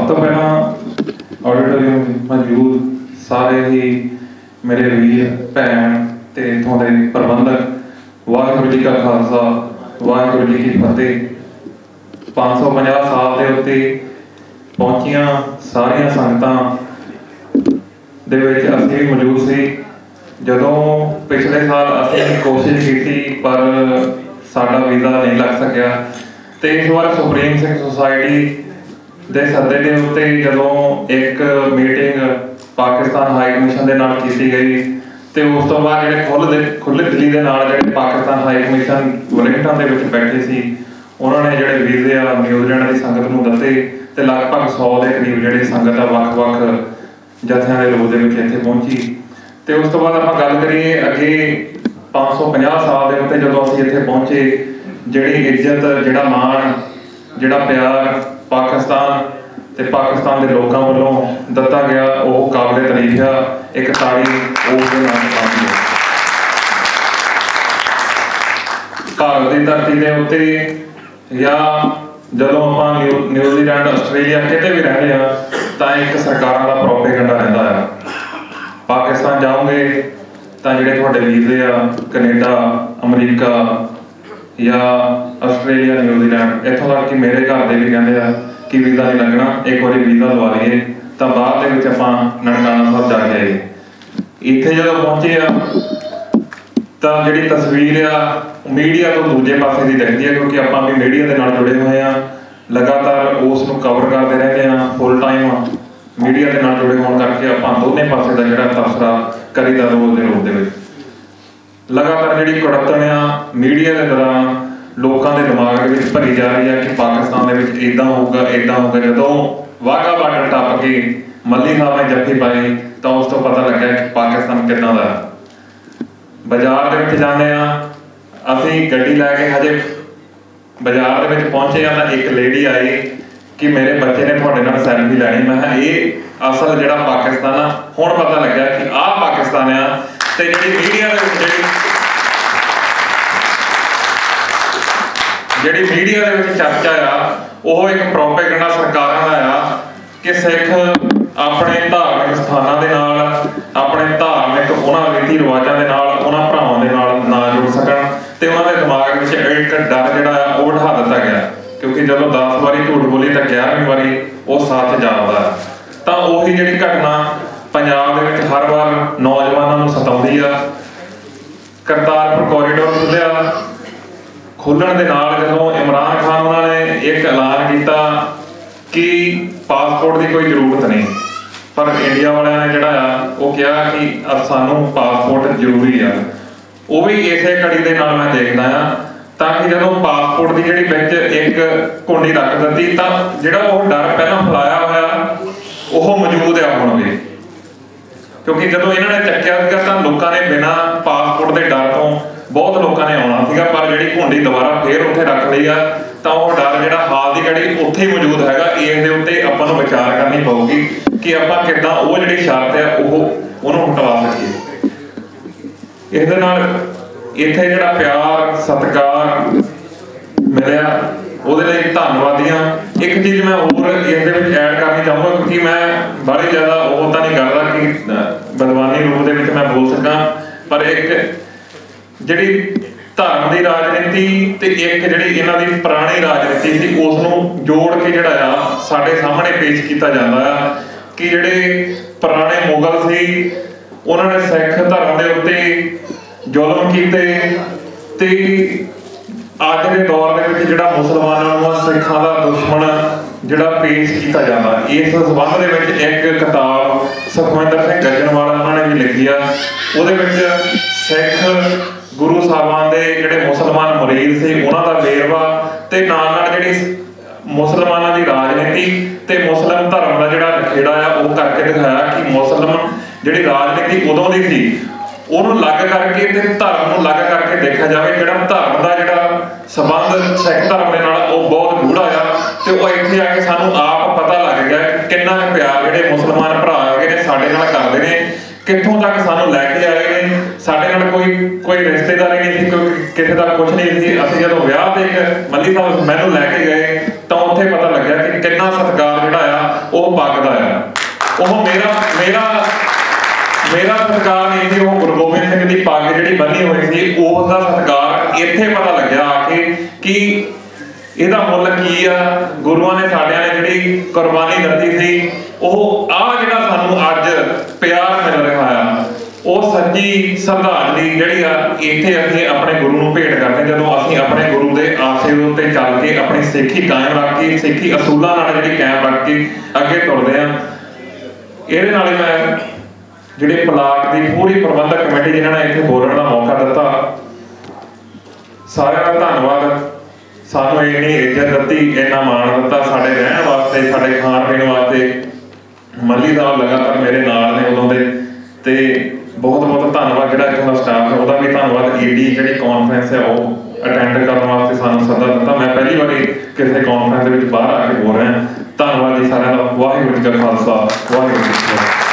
तो पहला ऑडिटोरियम मौजूद सारे ही मेरे वीर भैन ते इत्थों दे प्रबंधक वाहिगुरू जी का खालसा वाहिगुरू जी की फतेह। 550 साल के उत्ते पहुंचिया सारिया संगतां दे विच असीं भी मौजूद सी। जदों पिछले साल असीं कोशिश की पर साडा वीज़ा नहीं लग सकिया ते इस बार सुप्रीम सिख सोसाइटी दे सदे के उत्ते जदों एक मीटिंग पाकिस्तान हाई कमीशन के नाल की गई तो उस तो बाद जिहड़े खुले दिली के नाल जिहड़े पाकिस्तान हाई कमीशन वलिंगटन दे विच बैठे सी उन्होंने जिहड़े वीज़े आ न्यूजीलैंड की संगत नूं दित्ते ते लगभग 100 के करीब जिहड़ी संगत आ वख-वख जत्थियां दे रूप दे विच इत्थे पहुंची। तो उस तो बाद आपां गल करिए अगे 550 साल के उत्ते जदों असीं इत्थे पहुंचे जिहड़ी इज्जत जिहड़ा मान जिहड़ा प्यार पाकिस्तान ते पाकिस्तान के लोगों वालों दिता गया वो काबिले तारीफ आ। एक ताड़ी उस दे नाल पाई है। भारत की धरती के उत्ते या जदों आपां न्यूजीलैंड आस्ट्रेलिया किते भी रहने आ तां एक सरकारां दा प्रोपेगेंडा रहिंदा है। पाकिस्तान जाओगे तां जिहड़े तुहाडे वीज़े आ कनेडा अमरीका या आस्ट्रेलिया न्यूजीलैंड इत्थों तक कि मेरे घर दे भी कहते हैं कि वीज़ा नहीं लगना एक बार वीज़ा लवा लीए तो बाद दे विच आपां ननकाना साहब जाके आए। इत्थे जदों पहुंचे तो जिहड़ी तस्वीर आ मीडिया तो दूजे पासे की दिखती है क्योंकि आपां भी मीडिया के नाल जुड़े हुए हैं लगातार उसनूं कवर करते रहते हैं फुल टाइम मीडिया के नाल जुड़े होने करके आपां दोनों पासे का जिहड़ा तबसरा करीदा रोज़ के रूप दे विच लगातार जिहड़ी कुड़तन आ मीडिया के दौरान लोगों के दिमाग में भरी जा रही है कि पाकिस्तान के इदा होगा जदों वाघा बार्डर टप के मल्ली साहब ने जफ्फी पाई तो उस तो पता लग्या कि पाकिस्तान कितना दा। बाजार के जाने असीं गड्डी लैके हजे बाजार के पहुंचे तो एक लेडी आई कि मेरे बच्चे ने तुहाडे नाल सैल्फी लैनी। मैं कहा ये असल जिहड़ा पाकिस्तान आ हुण पता लग्या कि आह पाकिस्तान आ ते जिहड़ी मीडिया जिहड़ी मीडिया दे विच चर्चा आ वह एक प्रोपेगेंडा सरकारां दा आ कि सिख अपने धार्मिक स्थानां दे नाल अपने धार्मिक उन्हां रीति रिवाजां दे नाल उन्हां भरावां दे नाल ना जुड़ सकण ते उन्हां दे दिमाग विच एक डर जिहड़ा आ वो ढा दित्ता गया क्योंकि जदों 10 वारी झूठ बोली तो 11वीं वारी वो सच जापदा तां उही जिहड़ी घटना पंजाब दे विच हर वार नौजवानां नूं सताउंदी आ। करतारपुर कॉरीडोर खुलण दे नाल जदों इमरान खान उन्होंने एक ऐलान किया कि पासपोर्ट की कोई जरूरत नहीं पर इंडिया वालियां ने जिहड़ा आ वो कहा कि सानू पासपोर्ट जरूरी आ। वो भी इसे कड़ी दे नाल मैं देखदा आ ताकि जदों पासपोर्ट की जिहड़ी विच एक कुंडी रख दित्ती तां जिहड़ा वो डर पहलां फैलाया होया वो मौजूद आ हुण भी क्योंकि जदों इन्हां ने चक्किया सीगा तां लोकां ने बिना पासपोर्ट के डर तो बहुत लोगों ने आना सीगा पर जिहड़ी घुंडी दोबारा फिर उत्थे रख लई आ तां वो डर जिहड़ा हाल की घड़ी उत्थे ही मौजूद हैगा। इस दे उत्ते आपां नूं विचार करनी पऊगी कि आपां किदां वो जिहड़ी शर्त है ਉਹਨੂੰ हटवा सकीए। इस दे नाल इत्थे जिहड़ा प्यार सत्कार मिलिया ਉਹਦੇ ਲਈ ਧੰਨਵਾਦੀ ਹਾਂ। एक चीज़ मैं होर इस दे विच ऐड करनी चाहूँगा क्योंकि मैं बड़ी ज़्यादा वो तो नहीं करता कि बदवानी रूप दे विच मैं बोल सकां पर एक जिहड़ी धर्म की राजनीति ते एक जिहड़ी इन्हां दी पुरानी राजनीति सी उस नूं जोड़ के जिहड़ा आ साडे सामने पेश किया जाता है कि जिहड़े पुराने मुगल सी उन्होंने सिख धर्म के उत्ते जुल्म कीते ते अज के दौर के जिहड़ा मुसलमानों सिखां दा दुश्मन जिहड़ा पेश किया जाता इस संबंध में एक किताब सुखविंदर सिंह गजनवाला उन्होंने भी लिखी आ। उहदे विच सिख गुरु साहबान दे जिहड़े मुसलमान मुरीद से उन्हां दा वेरवा ते नाल नाल जिहड़ी मुसलमानां दी राजनीति ते मुस्लिम धर्म दा जिहड़ा नखेड़ा आ वो करके दिखाया कि मुस्लिम जिहड़ी राजनीति उदों दी सी ਉਹਨੂੰ ਲੱਗ ਕਰਕੇ ਤੇ ਧਰਮ ਨੂੰ ਲੱਗ ਕਰਕੇ ਦੇਖਿਆ ਜਾਵੇ ਜਿਹੜਾ ਧਰਮ ਦਾ ਜਿਹੜਾ ਸੰਬੰਧ ਸਿੱਖ ਧਰਮ ਦੇ ਨਾਲ ਉਹ ਬਹੁਤ ਗੂੜਾ ਆ ਤੇ ਉਹ ਇੱਥੇ ਆ ਕੇ ਸਾਨੂੰ ਆਪ ਪਤਾ ਲੱਗ ਗਿਆ ਕਿ ਕਿੰਨਾ ਪਿਆਰ ਜਿਹੜੇ ਮੁਸਲਮਾਨ ਭਰਾ ਹੈਗੇ ਨੇ ਸਾਡੇ ਨਾਲ ਕਰਦੇ ਨੇ ਕਿੱਥੋਂ ਤੱਕ ਸਾਨੂੰ ਲੈ ਕੇ ਆਏ ਨੇ ਸਾਡੇ ਨਾਲ ਕੋਈ ਰਿਸ਼ਤੇਦਾਰੀ ਨਹੀਂ ਸੀ ਕੋਈ ਕਿਸੇ ਦਾ ਕੁਝ ਨਹੀਂ ਸੀ। ਅਸੀਂ ਜਦੋਂ ਵਿਆਹ ਤੇ ਇੱਕ ਮੱਲੀ ਸਾਹਿਬ ਮੈਨੂੰ ਲੈ ਕੇ ਗਏ ਤਾਂ ਉੱਥੇ ਪਤਾ ਲੱਗਿਆ ਕਿ ਕਿੰਨਾ ਸਤਿਕਾਰ ਜਿਹੜਾ ਆ ਉਹ ਪੱਗ ਦਾ ਆ। ਉਹ ਮੇਰਾ ਸਤਿਕਾਰ ਨਹੀਂ ਸੀ, ਉਹ ਗੁਰੂ ਗੋਬਿੰਦ ਸਿੰਘ ਦੀ ਪੱਗ ਜਿਹੜੀ ਬੰਨੀ ਹੋਈ ਸੀ ਉਸ ਦਾ ਸਤਿਕਾਰ ਇੱਥੇ ਪਤਾ ਲੱਗਿਆ ਆ ਕੇ ਕਿ ਇਹਦਾ ਮੁੱਲ ਕੀ ਆ। ਗੁਰੂਆਂ ਨੇ ਸਾਡਿਆਂ ਨੇ ਜਿਹੜੀ ਕੁਰਬਾਨੀ ਦਿੱਤੀ ਸੀ, ਉਹ ਆ ਜਿਹੜਾ ਸਾਨੂੰ ਅੱਜ ਪਿਆਰ ਮਿਲ ਰਿਹਾ ਆ, ਉਹ ਸੱਚੀ ਸ਼ਰਧਾਂਜਲੀ ਜਿਹੜੀ ਆ ਇੱਥੇ ਅਸੀਂ ਆਪਣੇ ਗੁਰੂ ਨੂੰ ਭੇਟ ਕਰਦੇ ਜਦੋਂ ਅਸੀਂ ਆਪਣੇ ਗੁਰੂ ਦੇ ਆਸੇ ਉੱਤੇ ਚੱਲ ਕੇ ਆਪਣੀ ਸਿੱਖੀ ਕਾਇਮ ਰੱਖ ਕੇ, ਸਿੱਖੀ ਅਸੂਲਾਂ ਨਾਲ ਜਿਹੜੀ ਕਾਇਮ ਰੱਖ ਕੇ ਅੱਗੇ ਤੁਰਦੇ ਆ। ਇਹਦੇ ਨਾਲ ਹੀ ਮੈਂ ਜਿਹੜੇ ਪਲਾਟ ਦੀ ਪੂਰੀ ਪ੍ਰਬੰਧਕ ਕਮੇਟੀ ਜਿਨ੍ਹਾਂ ਨੇ ਇੱਥੇ ਬੋਲਣ ਦਾ ਮੌਕਾ ਦਿੱਤਾ, ਸਾਰਿਆਂ ਦਾ ਧੰਨਵਾਦ। ਸਾਨੂੰ ਇੰਨੀ ਇੱਜ਼ਤ ਦਿੱਤੀ, ਇੰਨਾ ਮਾਣ ਦਿੱਤਾ, ਸਾਡੇ ਰਹਿਣ ਵਾਸਤੇ, ਸਾਡੇ ਖਾਣ ਪੀਣ ਵਾਸਤੇ। ਮੱਲੀ ਸਾਹਿਬ ਲਗਾਤਾਰ ਮੇਰੇ ਨਾਲ ਨੇ ਉਦੋਂ ਦੇ, ਤੇ ਬਹੁਤ ਬਹੁਤ ਧੰਨਵਾਦ ਜਿਹੜਾ ਇੱਥੋਂ ਦਾ ਸਟਾਫ ਹੈ ਉਹਦਾ ਵੀ ਧੰਨਵਾਦ। ਈਡੀ ਜਿਹੜੀ ਕਾਨਫਰੰਸ ਹੈ ਉਹ ਅਟੈਂਡ ਕਰਨ ਵਾਸਤੇ ਸਾਨੂੰ ਸੱਦਾ ਦਿੱਤਾ। ਮੈਂ ਪਹਿਲੀ ਵਾਰੀ ਕਿਸੇ ਕਾਨਫਰੰਸ ਦੇ ਵਿੱਚ ਬਾਹਰ ਆ ਕੇ ਬੋਲ ਰਿਹਾ। ਧੰਨਵਾਦ ਜੀ ਸਾਰਿਆਂ ਦਾ। ਵਾਹਿਗੁਰੂ ਜੀ ਕਾ ਖਾਲਸਾ, ਵਾਹਿਗੁਰੂ ਜੀ ਕੀ ਫਤਿਹ।